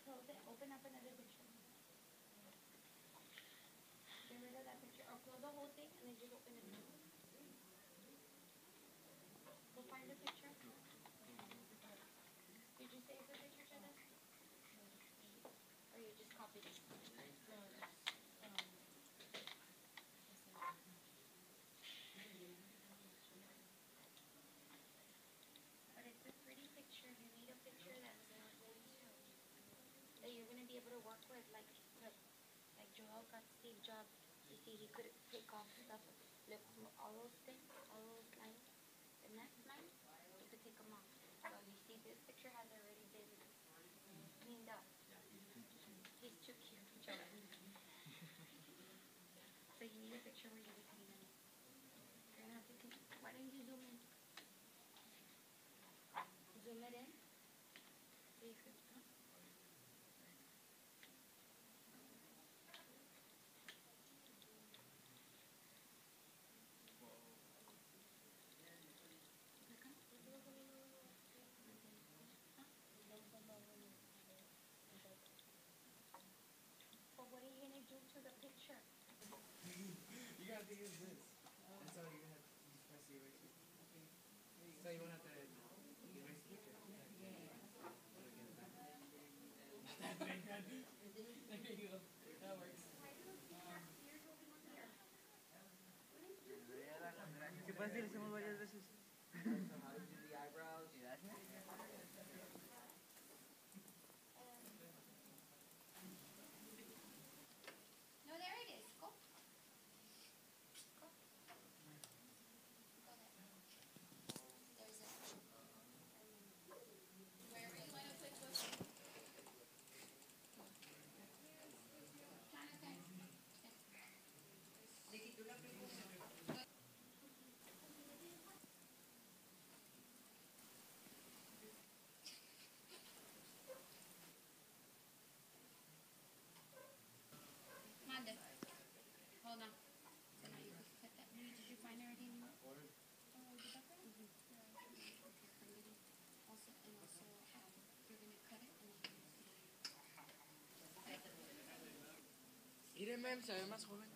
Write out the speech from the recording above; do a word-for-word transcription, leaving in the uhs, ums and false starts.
close it, open up another picture. Get rid of that picture, or close the whole thing and then just open it. Go find the picture. Did you save the picture to this? Or you just copied it? No, um, but it's a pretty picture. You need a picture that's not going to, that you're going to be able to work with. Like, look, like Joel got Steve Jobs. You see, he could take off stuff. Look, all those things, all those lines, the next line, you could take them off. So you see, this picture has already been cleaned up. He's too cute, Joel. So you need a picture where you can clean it. You're gonna have to clean. Why don't you zoom in? Zoom it in. So you could. Huh? But what are you gonna do to the picture? You gotta think of this. And so you're gonna have to just press the eraser. So you won't have to erase the picture. There you go. That works. ¿Qué pasa si lo hacemos varias veces? So how to do the eyebrows. No, there it is. Go. Go. Go there. There's it. Wherever you want to put those. Jonathan. Mande. Hold on. So now you can cut that. Did you find everything you want? Oh, you got that? Mm-hmm. Also, and also, um, you're gonna cut it and then. Mírenme, se ve más joven.